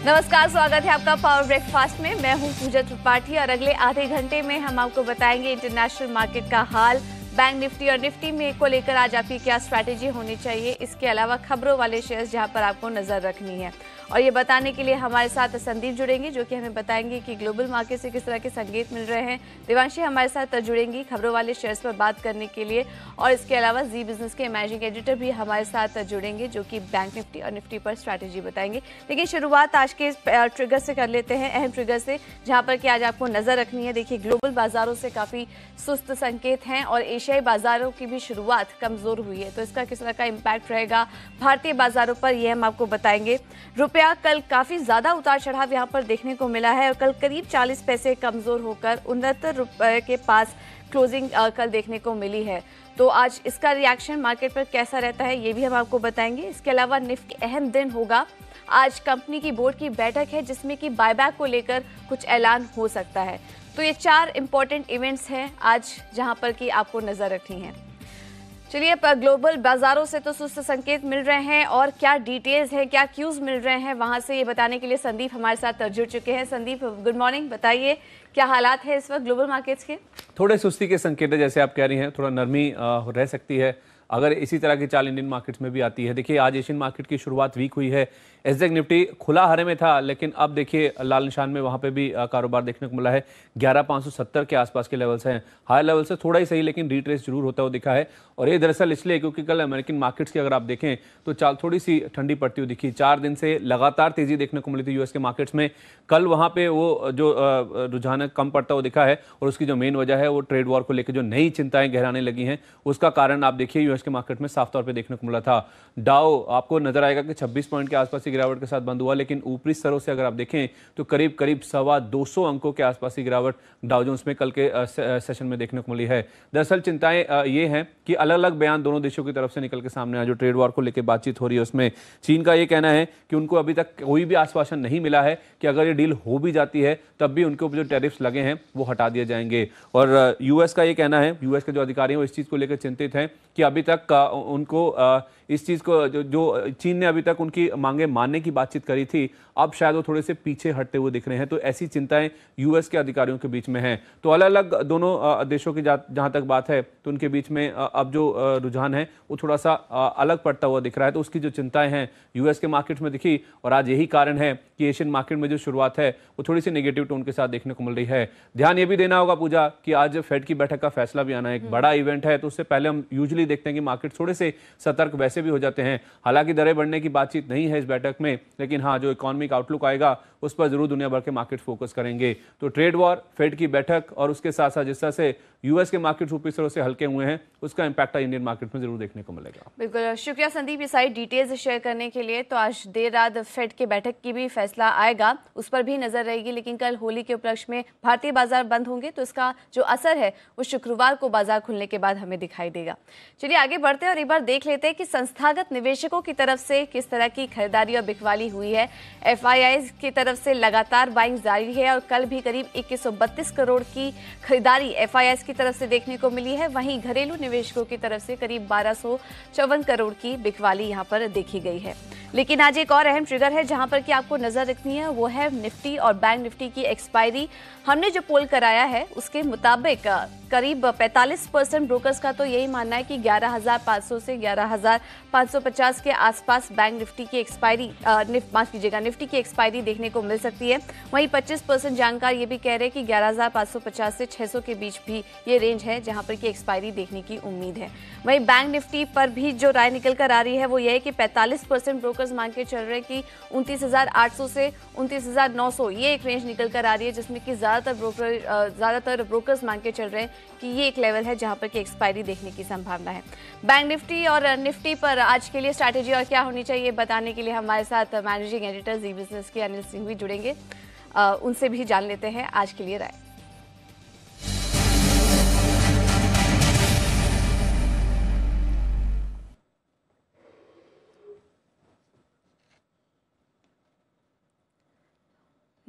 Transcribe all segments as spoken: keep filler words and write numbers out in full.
नमस्कार, स्वागत है आपका पावर ब्रेकफास्ट में। मैं हूं पूजा त्रिपाठी और अगले आधे घंटे में हम आपको बताएंगे इंटरनेशनल मार्केट का हाल, बैंक निफ्टी और निफ्टी में को लेकर आज आपकी क्या स्ट्रैटेजी होनी चाहिए। इसके अलावा खबरों वाले शेयर्स जहां पर आपको नजर रखनी है। और ये बताने के लिए हमारे साथ संदीप जुड़ेंगे जो कि हमें बताएंगे कि ग्लोबल मार्केट से किस तरह के संकेत मिल रहे हैं। देवांशी हमारे साथ जुड़ेंगी खबरों वाले शेयर्स पर बात करने के लिए। और इसके अलावा जी बिजनेस के मैनेजिंग एडिटर भी हमारे साथ जुड़ेंगे जो कि बैंक निफ्टी और निफ्टी पर स्ट्रैटेजी बताएंगे। लेकिन शुरुआत आज के ट्रिगर से कर लेते हैं, अहम ट्रिगर से, जहां पर कि आज आपको नजर रखनी है। देखिए, ग्लोबल बाजारों से काफी सुस्त संकेत हैं और एशियाई बाजारों की भी शुरुआत कमजोर हुई है, तो इसका किस तरह का इम्पैक्ट रहेगा भारतीय बाजारों पर, यह हम आपको बताएंगे। रुपया कल काफी ज्यादा उतार चढ़ाव यहां पर देखने को मिला है और कल करीब चालीस पैसे कमजोर होकर उनहत्तर रुपए के पास क्लोजिंग कल देखने को मिली है। तो आज इसका रिएक्शन मार्केट पर कैसा रहता है ये भी हम आपको बताएंगे। इसके अलावा निफ्टी अहम दिन होगा। आज कंपनी की बोर्ड की बैठक है जिसमें कि बायबैक को लेकर कुछ ऐलान हो सकता है। तो ये चार इंपॉर्टेंट इवेंट्स हैं आज जहां पर कि आपको नजर रखनी है। चलिए, ग्लोबल बाजारों से तो सुस्त संकेत मिल रहे हैं और क्या डिटेल्स है, क्या क्यूज मिल रहे हैं वहां से, ये बताने के लिए संदीप हमारे साथ जुड़ चुके हैं। Sandeep, good morning. बताइए क्या हालात है इस वक्त ग्लोबल मार्केट्स के? थोड़े सुस्ती के संकेत है, जैसे आप कह रही हैं, थोड़ा नरमी रह सकती है अगर इसी तरह की चाल इंडियन मार्केट्स में भी आती है। देखिए, आज एशियन मार्केट की शुरुआत वीक हुई है। सेंसेक्स निफ्टी खुला हरे में था, लेकिन अब देखिए लाल निशान में वहां पे भी कारोबार देखने को मिला है। ग्यारह पाँच सौ सत्तर के आसपास के लेवल्स हैं। हाई लेवल से थोड़ा ही सही, लेकिन रिट्रेस जरूर होता हुआ दिखा है। और ये दरअसल इसलिए क्योंकि कल अमेरिकन मार्केट्स की अगर आप देखें तो चाल थोड़ी सी ठंडी पड़ती हुई दिखी। चार दिन से लगातार तेजी देखने को मिली थी यूएस के मार्केट्स में। कल वहां पे वो जो रुझान कम पड़ता हुआ दिखा है और उसकी जो मेन वजह है वो ट्रेड वॉर को लेकर जो नई चिंताएं गहराने लगी हैं, उसका कारण आप देखिए यूएस के मार्केट में साफ तौर पे देखने को मिला था। डाउ आपको नजर आएगा कि छब्बीस पॉइंट के आसपास की गिरावट के साथ बंद हुआ, लेकिन ऊपरी स्तरों से अगर आप देखें तो करीब करीब सवा दो सौ अंकों के आसपास की गिरावट डाउ जोन्स में कल के सेशन में देखने को मिली है। दरअसल चिंताएं ये हैं कि अलग अलग बयान दोनों देशों की तरफ से निकल के सामने आए। जो ट्रेड वॉर को लेकर बातचीत हो रही है उसमें चीन का ये कहना है कि उनको अभी तक कोई भी आश्वासन नहीं मिला है कि अगर ये डील हो भी जाती है तब भी उनके ऊपर जो टैरिफ्स लगे हैं वो हटा दिए जाएंगे। और यूएस का ये कहना है, यूएस के जो अधिकारी हैं वो इस चीज को लेकर चिंतित हैं कि अभी तक उनको इस चीज को जो, जो चीन ने अभी तक उनकी मांगे मानने की बातचीत करी थी, अब शायद वो थोड़े से पीछे हटते हुए दिख रहे हैं। तो ऐसी चिंताएं यूएस के अधिकारियों के बीच में हैं। तो अलग अलग दोनों देशों की जहां तक बात है तो उनके बीच में अब जो रुझान है वो थोड़ा सा अलग पड़ता हुआ दिख रहा है। तो उसकी जो चिंताएं हैं यूएस के मार्केट में दिखी और आज यही कारण है कि एशियन मार्केट में जो शुरुआत है वो थोड़ी सी नेगेटिव टोन के साथ देखने को मिल रही है। ध्यान ये भी देना होगा पूजा कि आज फेड की बैठक का फैसला भी आना एक बड़ा इवेंट है, तो उससे पहले हम यूजुअली देखते हैं कि मार्केट थोड़े से सतर्क वैसे भी हो जाते हैं। हालांकि दरें बढ़ने की बातचीत नहीं है इस बैठक में, लेकिन हाँ, जो इकोनॉमिक आउटलुक आएगा उस पर जरूर दुनिया भर के मार्केट फोकस करेंगे। तो ट्रेड वॉर, फेड की बैठक और उसके साथ साथ जिस तरह से यूएस के मार्केट ऊपरी स्तरों से हल्के हुए हैं, उसका इंपैक्ट इंडियन मार्केट में जरूर देखने को मिलेगा। बिल्कुल, शुक्रिया संदीप ये सारी डिटेल्स शेयर करने के लिए। तो आज देर रात फेड के बैठक की भी फैसला आएगा, उस पर भी नजर रहेगी। लेकिन कल होली के उपलक्ष्य में भारतीय बाजार बंद होंगे, तो इसका जो असर है वो शुक्रवार को बाजार खुलने के बाद हमें दिखाई देगा। चलिए आगे बढ़ते हैं और एक बार देख लेते हैं कि संस्थागत निवेशकों की तरफ से किस तरह की खरीदारी और बिकवाली हुई है। एफ आई आई की तरफ से लगातार बाइंग जारी है और कल भी करीब इक्कीस सौ बत्तीस करोड़ की खरीदारी एफ आई आई की तरफ से देखने को मिली है। वहीं घरेलू निवेशकों की तरफ से करीब बारह सौ चौवन करोड़ की बिकवाली यहां पर देखी गई है। लेकिन आज एक और अहम ट्रिगर है जहां पर कि आपको नजर रखनी है, वो है निफ्टी और बैंक निफ्टी की एक्सपायरी। हमने जो पोल कराया है उसके मुताबिक करीब पैंतालीस परसेंट ब्रोकर्स का तो यही मानना है कि ग्यारह हज़ार पाँच सौ से ग्यारह हज़ार पाँच सौ पचास के आसपास बैंक निफ्टी की एक्सपायरी माफ कीजिएगा निफ्टी की एक्सपायरी देखने को मिल सकती है। वहीं पच्चीस परसेंट जानकार ये भी कह रहे हैं कि ग्यारह हज़ार पाँच सौ पचास से छह सौ के बीच भी ये रेंज है जहां पर कि एक्सपायरी देखने की उम्मीद है। वहीं बैंक निफ्टी पर भी जो राय निकल कर आ रही है वो ये है कि पैंतालीस परसेंट ब्रोकर्स मान के चल रहे हैं कि उनतीस हज़ार आठ सौ से उनतीस हज़ार नौ सौ ये एक रेंज निकल कर आ रही है, जिसमें कि ज्यादातर ब्रोकर ज्यादातर ब्रोकर्स मान के चल रहे हैं कि ये एक लेवल है जहां पर कि एक्सपायरी देखने की संभावना है। बैंक निफ्टी और निफ्टी पर आज के लिए स्ट्रैटेजी और क्या होनी चाहिए बताने के लिए हमारे साथ मैनेजिंग एडिटर जी बिजनेस के अनिल सिंह भी जुड़ेंगे, आ, उनसे भी जान लेते हैं आज के लिए राय।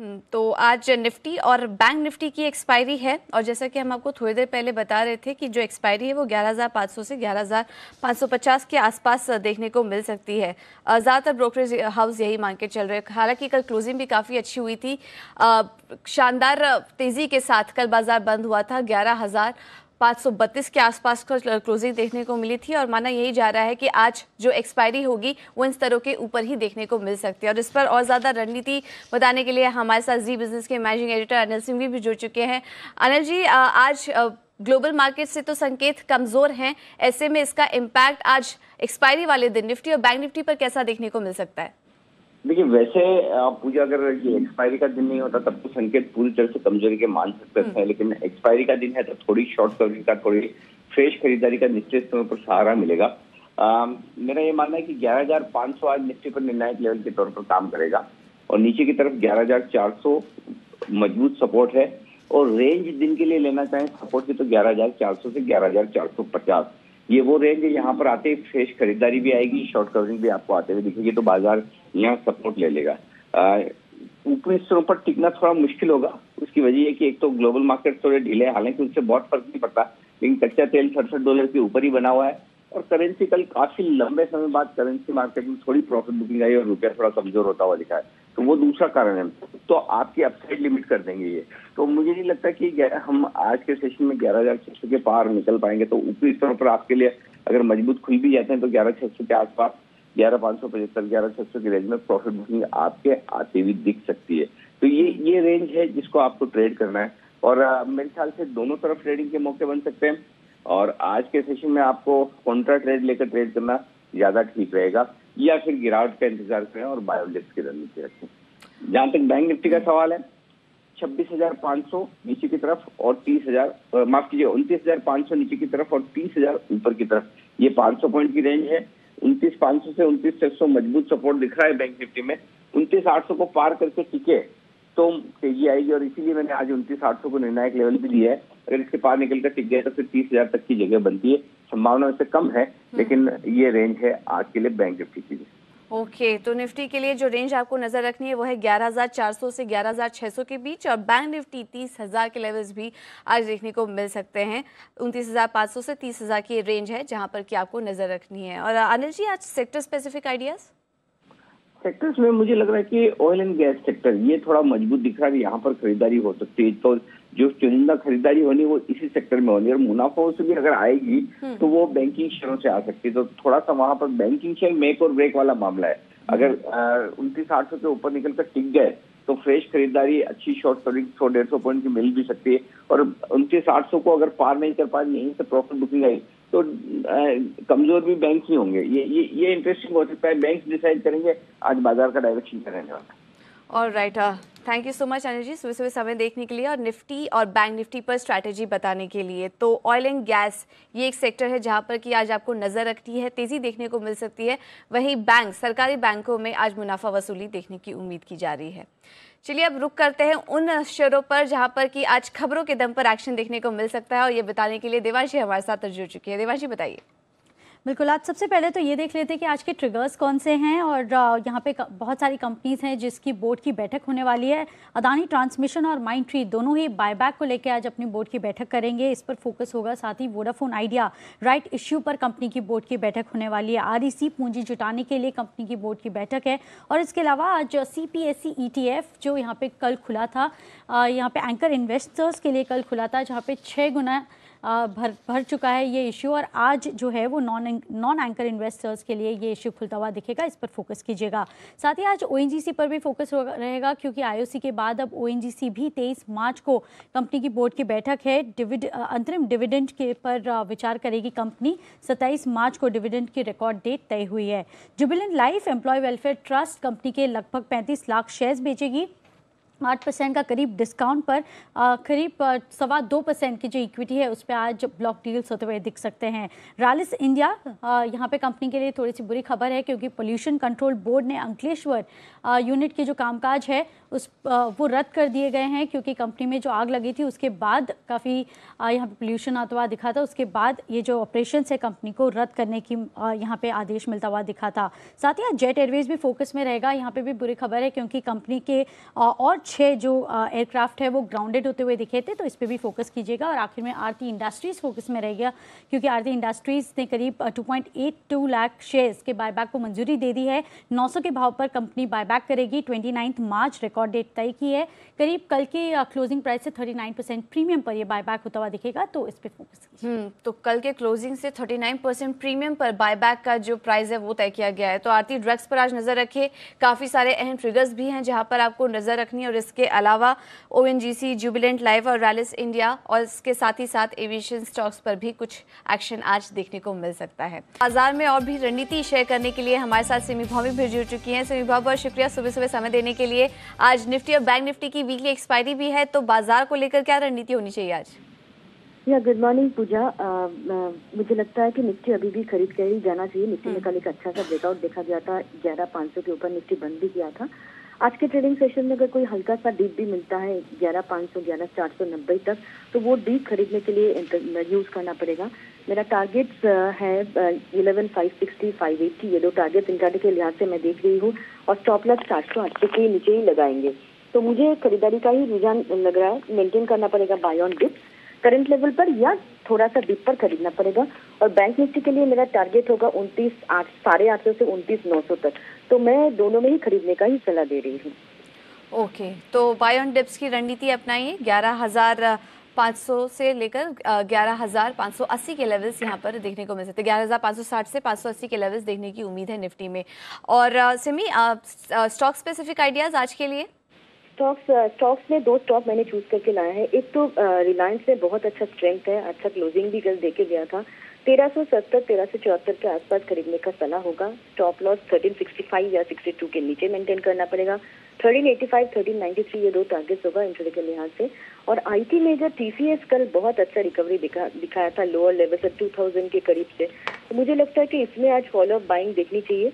तो आज निफ्टी और बैंक निफ्टी की एक्सपायरी है और जैसा कि हम आपको थोड़ी देर पहले बता रहे थे कि जो एक्सपायरी है वो ग्यारह हज़ार पाँच सौ से ग्यारह हज़ार पाँच सौ पचास के आसपास देखने को मिल सकती है। ज़्यादातर ब्रोकरेज हाउस यही मान के चल रहे हैं। हालांकि कल क्लोजिंग भी काफ़ी अच्छी हुई थी, शानदार तेज़ी के साथ कल बाजार बंद हुआ था। ग्यारह हज़ार पाँच सौ बत्तीस के आसपास का क्लोजिंग देखने को मिली थी और माना यही जा रहा है कि आज जो एक्सपायरी होगी वो इन स्तरों के ऊपर ही देखने को मिल सकती है। और इस पर और ज़्यादा रणनीति बताने के लिए हमारे साथ जी बिजनेस के मैनेजिंग एडिटर अनिल सिंह भी, भी जुड़ चुके हैं। अनिल जी, आज ग्लोबल मार्केट से तो संकेत कमज़ोर हैं, ऐसे में इसका इम्पैक्ट आज एक्सपायरी वाले दिन निफ्टी और बैंक निफ्टी पर कैसा देखने को मिल सकता है? देखिए, वैसे पूजा अगर ये एक्सपायरी का दिन नहीं होता तब तो संकेत पूरी तरह से कमजोरी के मान सकते हैं, लेकिन एक्सपायरी का दिन है तो थोड़ी शॉर्ट कवरिंग का, थोड़ी फ्रेश खरीदारी का निश्चित समय पर सहारा मिलेगा। आ, मेरा ये मानना है कि ग्यारह हज़ार पाँच सौ आज निफ्टी पर निर्णायक लेवल के तौर पर काम करेगा और नीचे की तरफ ग्यारह हज़ार चार सौ मजबूत सपोर्ट है और रेंज दिन के लिए लेना चाहें सपोर्ट की तो ग्यारह हज़ार चार सौ से ग्यारह हज़ार चार सौ पचास ये वो रेंज है। यहाँ पर आते ही फ्रेश खरीदारी भी आएगी, शॉर्ट कवरिंग भी आपको आते हुए दिखेगी तो बाजार यहाँ सपोर्ट ले लेगा। ऊपरी स्तरों पर टिकना थोड़ा मुश्किल होगा, उसकी वजह है कि एक तो ग्लोबल मार्केट थोड़े ढीले, हालांकि उससे बहुत फर्क नहीं पड़ता, लेकिन कच्चा तेल सड़सठ डॉलर के ऊपर ही बना हुआ है और करेंसी कल काफी लंबे समय बाद करेंसी मार्केट में थोड़ी प्रॉफिट बुकिंग आई और रुपया थोड़ा कमजोर होता हुआ दिखा है, तो वो दूसरा कारण है। तो आपकी अपसाइड लिमिट कर देंगे ये, तो मुझे नहीं लगता कि हम आज के सेशन में ग्यारह हज़ार छह सौ के पार निकल पाएंगे। तो ऊपरी स्तरों पर आपके लिए अगर मजबूत खुल भी जाते हैं तो ग्यारह छह सौ के आसपास, ग्यारह पाँच सौ पचहत्तर ग्यारह छह सौ की रेंज में प्रॉफिट बुकिंग आपके आते हुए दिख सकती है। तो ये ये रेंज है जिसको आपको ट्रेड करना है और आ, मेरे ख्याल से दोनों तरफ ट्रेडिंग के मौके बन सकते हैं और आज के सेशन में आपको कॉन्ट्रा ट्रेड लेकर ट्रेड करना ज्यादा ठीक रहेगा या फिर गिरावट का इंतजार करें और बायोलिप्स की रणनीति रखें। जहां तक बैंक निफ्टी का सवाल है, छब्बीस हजार पाँच सौ नीचे की तरफ और तीस हजार माफ कीजिए उनतीस हजार पाँच सौ नीचे की तरफ और तीस हजार ऊपर की तरफ, ये पाँच सौ पॉइंट की रेंज है। उनतीस पाँच सौ से उनतीस छह सौ मजबूत सपोर्ट दिख रहा है बैंक निफ्टी में। उनतीस आठ सौ को पार करके टिके तो तेजी आएगी और इसीलिए मैंने आज उनतीस आठ सौ को निर्णायक लेवल भी दिया है। अगर इसके पार निकल कर टिक गए तो फिर तीस हजार तक की जगह बनती है, संभावना इससे कम है, लेकिन ये रेंज है आज के लिए बैंक निफ्टी की। ओके okay, तो निफ्टी के लिए जो रेंज आपको नजर रखनी है वो है ग्यारह हज़ार चार सौ से ग्यारह हज़ार छह सौ के बीच और बैंक निफ्टी तीस हज़ार के लेवल्स भी आज देखने को मिल सकते हैं। उनतीस हज़ार पाँच सौ से तीस हज़ार की रेंज है जहां पर कि आपको नजर रखनी है। और अनिल जी, आज सेक्टर स्पेसिफिक आइडियाज? सेक्टर्स में मुझे लग रहा है कि ऑयल एंड गैस सेक्टर ये थोड़ा मजबूत दिख रहा है, यहाँ पर खरीदारी हो सकती है। तो जो चुनिंदा खरीदारी होनी वो इसी सेक्टर में होनी है और मुनाफा से भी अगर आएगी तो वो बैंकिंग शेयरों से आ सकती है। तो थोड़ा सा वहां पर बैंकिंग शेयर मेक और ब्रेक वाला मामला है। अगर उनतीस आठ सौ के ऊपर निकल कर टिक गए तो फ्रेश खरीदारी अच्छी शॉर्ट कवरिंग सौ डेढ़ सौ पॉइंट की मिल भी सकती है और उनतीस आठ सौ को अगर पार नहीं कर पाए, यहीं से प्रॉफिट बुकिंग आई तो कमजोर भी बैंक ही होंगे। ये ये ये इंटरेस्टिंग हो सकता है, बैंक डिसाइड करेंगे आज बाजार का डायरेक्शन क्या रहने वाला है। All right, thank you so much Anil ji, सुबह सुबह समय देखने के लिए और निफ्टी और बैंक निफ्टी पर स्ट्रैटेजी बताने के लिए। तो ऑयल एंड गैस ये एक सेक्टर है जहां पर कि आज आपको नजर रखनी है, तेजी देखने को मिल सकती है। वहीं बैंक, सरकारी बैंकों में आज मुनाफा वसूली देखने की उम्मीद की जा रही है। चलिए अब रुक करते हैं उन शेयरों पर जहां पर कि आज खबरों के दम पर एक्शन देखने को मिल सकता है और ये बताने के लिए देवांशी हमारे साथ जुड़ चुकी है। देवांशी, बताइए। बिल्कुल, आज सबसे पहले तो ये देख लेते हैं कि आज के ट्रिगर्स कौन से हैं और यहाँ पे बहुत सारी कंपनीज हैं जिसकी बोर्ड की बैठक होने वाली है। अदानी ट्रांसमिशन और माइंड ट्री दोनों ही बायबैक को लेकर आज अपनी बोर्ड की बैठक करेंगे, इस पर फोकस होगा। साथ ही वोडाफोन आइडिया राइट इश्यू पर कंपनी की बोर्ड की बैठक होने वाली है। आरईसी पूंजी जुटाने के लिए कंपनी की बोर्ड की बैठक है और इसके अलावा आज सीपीएससी ईटीएफ जो यहाँ पे कल खुला था, यहाँ पे एंकर इन्वेस्टर्स के लिए कल खुला था, जहाँ पे छः गुना भर भर चुका है ये इश्यू और आज जो है वो नॉन नॉन एंकर इन्वेस्टर्स के लिए ये इश्यू खुलता हुआ दिखेगा, इस पर फोकस कीजिएगा। साथ ही आज ओएनजीसी पर भी फोकस रहेगा क्योंकि आईओसी के बाद अब ओएनजीसी भी तेईस मार्च को कंपनी की बोर्ड की बैठक है। डिविड अंतरिम डिविडेंड के पर विचार करेगी कंपनी। सत्ताईस मार्च को डिविडेंड की रिकॉर्ड डेट तय हुई है। Jubilant life employ welfare trust company के लगभग पैंतीस लाख शेयर्स बेचेगी। आठ परसेंट का करीब डिस्काउंट पर करीब सवा दो परसेंट की जो इक्विटी है उस पर आज ब्लॉक डील्स होते हुए दिख सकते हैं। रैलिस इंडिया यहाँ पे कंपनी के लिए थोड़ी सी बुरी खबर है क्योंकि पोल्यूशन कंट्रोल बोर्ड ने अंकलेश्वर यूनिट की जो कामकाज है उस वो रद्द कर दिए गए हैं, क्योंकि कंपनी में जो आग लगी थी उसके बाद काफ़ी यहाँ पे पोल्यूशन आता हुआ दिखा था। उसके बाद ये जो ऑपरेशन है कंपनी को रद्द करने की यहाँ पे आदेश मिलता हुआ दिखा था। साथ ही जेट एयरवेज भी फोकस में रहेगा। यहाँ पे भी बुरी खबर है, क्योंकि कंपनी के और छः जो एयरक्राफ्ट है वो ग्राउंडेड होते हुए दिखे थे, तो इस पर भी फोकस कीजिएगा। और आखिर में आरती इंडस्ट्रीज फोकस में रहेगा, क्योंकि आरती इंडस्ट्रीज ने करीब two point eight two lakh shares के बायबैक को मंजूरी दे दी है। नौ सौ के भाव पर कंपनी बायबैक करेगी। Twenty ninth March record date तय की है। करीब कल के क्लोजिंग प्राइस से थर्टी नाइन परसेंट प्रीमियम पर यह बायबैक होता हुआ दिखेगा, तो इस पर फोकस कीजिए। तो कल के क्लोजिंग से थर्टी नाइन परसेंट प्रीमियम पर बायबैक का जो प्राइस है वो तय किया गया है। तो आरती ड्रग्स पर आज नजर रखिए, काफी सारे अहम ट्रिगर्स भी हैं जहां पर आपको नजर रखनी है। और इसके अलावा ओएनजीसी, जुबिलेंट लाइफ और रैलिस इंडिया और इसके साथ ही साथ एविएशन स्टॉक्स पर भी कुछ एक्शन आज देखने को मिल सकता है। बाजार में और भी रणनीति शेयर करने के लिए हमारे साथ सिमी भाभी भी जुड़ चुकी हैं। सिमी भाभी, बहुत शुक्रिया सुबह सुबह समय देने के लिए। आज निफ्टी और बैंक निफ्टी की वीकली एक्सपायरी भी है, तो बाजार को लेकर क्या रणनीति होनी चाहिए आज? या गुड मॉर्निंग पूजा। आ, आ, मुझे लगता है कि निफ्टी अभी भी खरीद कर ही जाना चाहिए। निफ्टी में कल एक अच्छा सा ब्रेकआउट देखा गया था, ग्यारह पाँच सौ के ऊपर निफ्टी बंद भी किया था। आज के ट्रेडिंग सेशन में अगर कोई हल्का सा डीप भी मिलता है ग्यारह पाँच सौ ग्यारह चार सौ नब्बे तक, तो वो डीप खरीदने के लिए यूज करना पड़ेगा। मेरा टारगेट्स है eleven five sixty five eighty, ये दो टारगेट्स इंट्राडे के लिहाज से मैं देख रही हूँ। और स्टॉप लॉस चार सौ अस्सी के नीचे ही लगाएंगे, तो मुझे खरीदारी का ही रुझान लग रहा है। मेंटेन करना पड़ेगा buy on dips current level पर, या थोड़ा सा डीप पर खरीदना पड़ेगा। और बैंक निफ्टी के लिए मेरा टारगेट होगा उनतीस आठ साढ़े आठ सौ से उनतीस नौ सौ तक, तो मैं दोनों में ही खरीदने का ही सलाह दे रही हूँ। ओके okay, तो बाय ऑन डिप्स की रणनीति अपनाइए। ग्यारह हजार पाँच सौ से लेकर ग्यारह हजार पाँच सौ अस्सी के लेवल्स यहाँ पर देखने को मिल सकते हैं। ग्यारह हजार पाँच सौ साठ से पाँच सौ अस्सी के लेवल्स देखने की उम्मीद है निफ्टी में। और सिमी, स्टॉक स्पेसिफिक आइडियाज आज के लिए? स्टॉक्स स्टॉक्स में दो स्टॉक मैंने चूज करके लाया है। एक तो रिलायंस में बहुत अच्छा स्ट्रेंथ है, अच्छा क्लोजिंग भी कल देके गया था। तेरह सौ सत्तर तेरह सौ चौहत्तर के आसपास खरीदने का सलाह होगा। Stop loss thirteen sixty five या सिक्सटी टू के नीचे मेंटेन करना पड़ेगा। Thirteen eighty five thirteen ninety three ये दो टारगेट्स होगा इंट्राडे के लिहाज से। और आईटी में जो टीसीएस कल बहुत अच्छा रिकवरी दिखा दिखाया था लोअर लेवल से टू थाउजेंड के करीब से, तो मुझे लगता है कि इसमें आज फॉलो अप बाइंग देखनी चाहिए।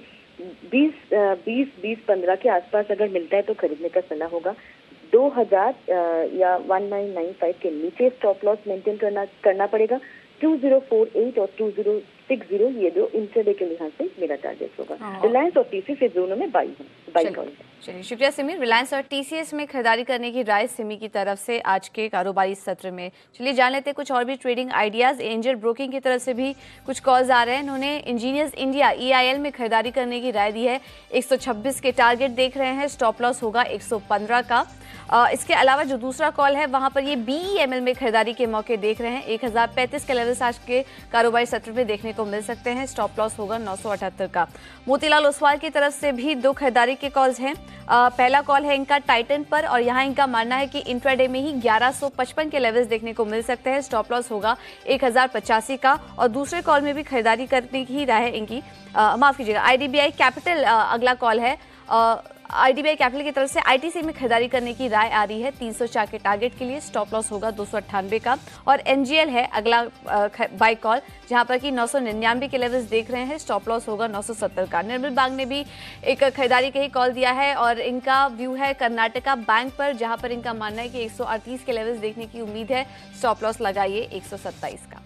बीस बीस बीस पंद्रह के आसपास अगर मिलता है तो खरीदने का सलाह होगा। दो हजार या वन नाइन नाइन फाइव के नीचे स्टॉप लॉस मेंटेन करना करना पड़ेगा। टू ज़ीरो फोर एट और टू ज़ीरो सिक्स ज़ीरो ये दो इंट्राडे के लिहाज से मेरा टारगेट होगा। रिलायंस और टीसीएस इस दोनों में बाई है बाई कॉल। चलिए, शुक्रिया सिमी। रिलायंस और टीसीएस में खरीदारी करने की राय सिमी की तरफ से आज के कारोबारी सत्र में। चलिए जान लेते हैं कुछ और भी ट्रेडिंग आइडियाज। एंजल ब्रोकिंग की तरफ से भी कुछ कॉल्स आ रहे हैं। उन्होंने इंजीनियर्स इंडिया ईआईएल में खरीदारी करने की राय दी है। एक सौ छब्बीस के टारगेट देख रहे हैं, स्टॉप लॉस होगा एक सौ पंद्रह का। आ, इसके अलावा जो दूसरा कॉल है वहां पर ये बीईएमएल में खरीदारी के मौके देख रहे हैं। एक हजार पैंतीस के लेवल्स आज के कारोबारी सत्र में देखने को मिल सकते हैं। स्टॉप लॉस होगा नौ सौ अठहत्तर का। मोतीलाल ओसवाल की तरफ से भी दो खरीदारी के कॉल्स हैं। आ, पहला कॉल है इनका टाइटन पर, और यहाँ इनका मानना है कि इंट्राडे में ही ग्यारह सौ पचपन के लेवल्स देखने को मिल सकते हैं। स्टॉप लॉस होगा एक हजार पचासी का। और दूसरे कॉल में भी खरीदारी करने की राय है इनकी। माफ कीजिएगा, आईडीबीआई कैपिटल अगला कॉल है। आईडीबीआई कैपिटल की तरफ से आईटीसी में खरीदारी करने की राय आ रही है तीन सौ चार के टारगेट के लिए। स्टॉप लॉस होगा दो सौ अट्ठानवे का। और एनजीएल है अगला बाई कॉल, जहां पर कि नौ सौ निन्यानवे के लेवल्स देख रहे हैं। स्टॉप लॉस होगा नौ सौ सत्तर का। निर्मल बैंक ने भी एक खरीदारी का ही कॉल दिया है और इनका व्यू है कर्नाटका बैंक पर, जहां पर इनका मानना है कि एक सौ अड़तीस के लेवल्स देखने की उम्मीद है। स्टॉप लॉस लगाइए एक सौ सत्ताईस का।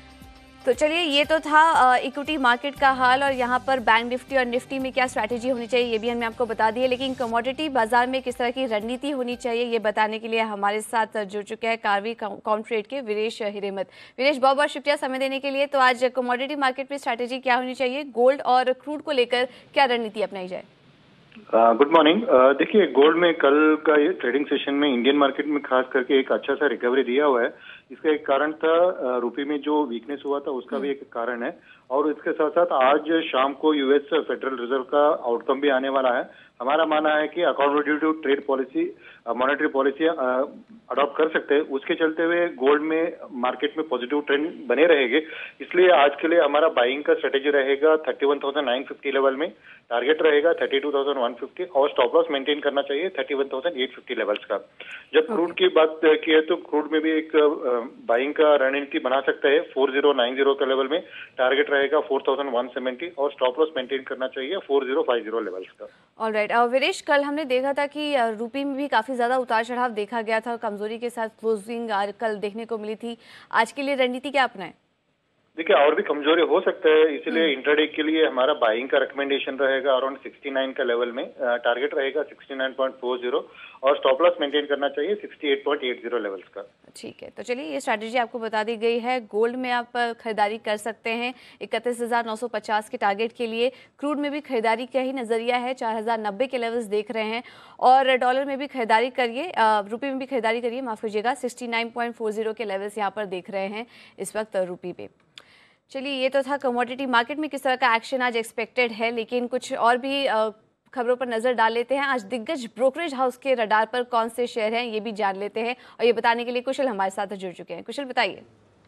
तो चलिए, ये तो था इक्विटी मार्केट का हाल और यहाँ पर बैंक निफ्टी और निफ्टी में क्या स्ट्रैटेजी होनी चाहिए ये भी हमने आपको बता दी है। लेकिन कमोडिटी बाजार में किस तरह की रणनीति होनी चाहिए ये बताने के लिए हमारे साथ जुड़ चुके हैं कार्वी कॉमट्रेड के वीरेश हिरेमत। वीरेश, बहुत बहुत शुक्रिया समय देने के लिए। तो आज कमोडिटी मार्केट में स्ट्रैटेजी क्या होनी चाहिए, गोल्ड और क्रूड को लेकर क्या रणनीति अपनाई जाए? Good morning. देखिए, गोल्ड में कल का ये ट्रेडिंग सेशन में इंडियन मार्केट में खास करके एक अच्छा सा रिकवरी दिया हुआ है। इसका एक कारण था रुपये में जो वीकनेस हुआ था, उसका भी एक कारण है। और इसके साथ साथ आज शाम को यूएस फेडरल रिजर्व का आउटकम भी आने वाला है। हमारा मानना है कि accommodative trade policy, monetary policy adopt कर सकते हैं। उसके चलते हुए गोल्ड में मार्केट में पॉजिटिव ट्रेंड बने रहेंगे। इसलिए आज के लिए हमारा बाइंग का स्ट्रेटेजी रहेगा thirty one thousand nine fifty level में। टारगेट रहेगा thirty two thousand one fifty और स्टॉप लॉस मेंटेन करना चाहिए thirty one thousand eight fifty levels का। जब क्रूड की बात की है तो क्रूड में भी एक बाइंग का रणनीति बना सकता है फोर थाउजेंड नाइंटी के लेवल में, टारगेट रहेगा फोर थाउजेंड वन सेवेंटी और स्टॉप लॉस मेंटेन करना चाहिए फोर थाउजेंड फिफ्टी लेवल्स का। ऑलराइट, वीरेश कल हमने देखा था कि रुपये में भी काफी ज्यादा उतार चढ़ाव देखा गया था, कमजोरी के साथ क्लोजिंग कल देखने को मिली थी। आज के लिए रणनीति क्या अपनाएं? देखिए और भी कमजोरी हो सकता है, इसलिए इंट्राडे के लिए हमारा बाइंग का रिकमेंडेशन रहेगा अराउंड सिक्सटी नाइन का लेवल में, टारगेट रहेगा sixty nine point four zero और स्टॉप लॉस मेंटेन करना चाहिए sixty eight point eight zero levels का। ठीक है, तो चलिए ये स्ट्रैटेजी आपको बता दी गई है। गोल्ड में आप खरीदारी कर सकते हैं इकतीस हजार नौ सौ पचास के टारगेट के लिए। क्रूड में भी खरीदारी का ही नजरिया है, चार हजार नब्बे के लेवल्स देख रहे हैं। और डॉलर में भी खरीदारी करिए, रुपये में भी खरीदारी करिए, माफ कीजिएगा, sixty nine point four zero के लेवल्स यहाँ पर देख रहे हैं इस वक्त रुपये पे। चलिए ये तो था कमोडिटी मार्केट में किस तरह का एक्शन आज एक्सपेक्टेड है, लेकिन कुछ और भी खबरों पर नजर डाल लेते हैं। आज दिग्गज ब्रोकरेज हाउस के रडार पर कौन से शेयर हैं ये भी जान लेते हैं, और ये बताने के लिए कुशल हमारे साथ जुड़ चुके हैं। कुशल बताइए।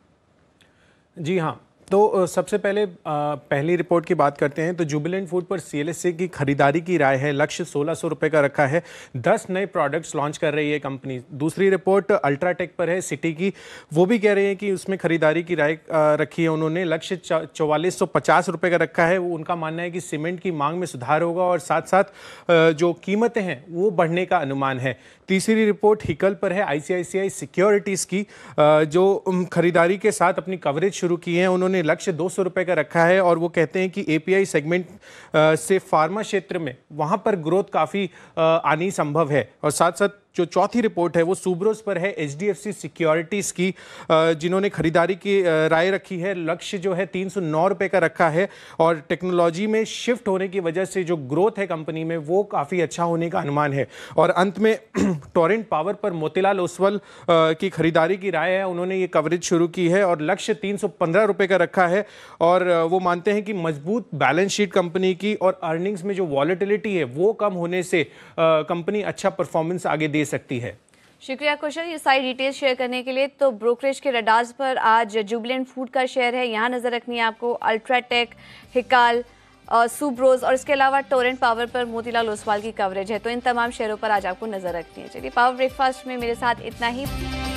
जी हाँ, तो सबसे पहले पहली रिपोर्ट की बात करते हैं तो जुबिलेंट फूड पर सीएलएसए की खरीदारी की राय है, लक्ष्य सोलह सौ रुपये का रखा है, दस नए प्रोडक्ट्स लॉन्च कर रही है कंपनी। दूसरी रिपोर्ट अल्ट्राटेक पर है, सिटी की, वो भी कह रहे हैं कि उसमें खरीदारी की राय रखी है उन्होंने, लक्ष्य चौवालीस सौ पचास रुपये का रखा है। वो उनका मानना है कि सीमेंट की मांग में सुधार होगा और साथ साथ जो कीमतें हैं वो बढ़ने का अनुमान है। तीसरी रिपोर्ट हिकल पर है, आईसीआईसीआई सिक्योरिटीज़ की, जो खरीदारी के साथ अपनी कवरेज शुरू की है, उन्होंने लक्ष्य दो सौ रुपये का रखा है और वो कहते हैं कि एपीआई सेगमेंट से फार्मा क्षेत्र में वहाँ पर ग्रोथ काफ़ी आनी संभव है। और साथ साथ जो चौथी रिपोर्ट है वो सुब्रोस पर है, एचडीएफसी सिक्योरिटीज़ की, जिन्होंने खरीदारी की राय रखी है, लक्ष्य जो है तीन सौ नौ रुपये का रखा है और टेक्नोलॉजी में शिफ्ट होने की वजह से जो ग्रोथ है कंपनी में वो काफ़ी अच्छा होने का अनुमान है। और अंत में टोरेंट पावर पर मोतीलाल ओसवाल की खरीदारी की राय है, उन्होंने ये कवरेज शुरू की है और लक्ष्य तीन सौ पंद्रह रुपये का रखा है और वो मानते हैं कि मजबूत बैलेंस शीट कंपनी की और अर्निंग्स में जो वॉलेटिलिटी है वो कम होने से कंपनी अच्छा परफॉर्मेंस आगे दे सकती है। शुक्रिया कुशल ये सारी डिटेल्स शेयर करने के लिए। तो ब्रोकरेज के रडार्स पर आज जुबिलेंट फूड का शेयर है, यहाँ नजर रखनी है आपको, अल्ट्राटेक, हिकाल, सुब्रोज और इसके अलावा टोरेंट पावर पर मोतीलाल ओसवाल की कवरेज है। तो इन तमाम शेयरों पर आज आपको नजर रखनी है। चलिए पावर ब्रेकफास्ट में मेरे साथ इतना ही।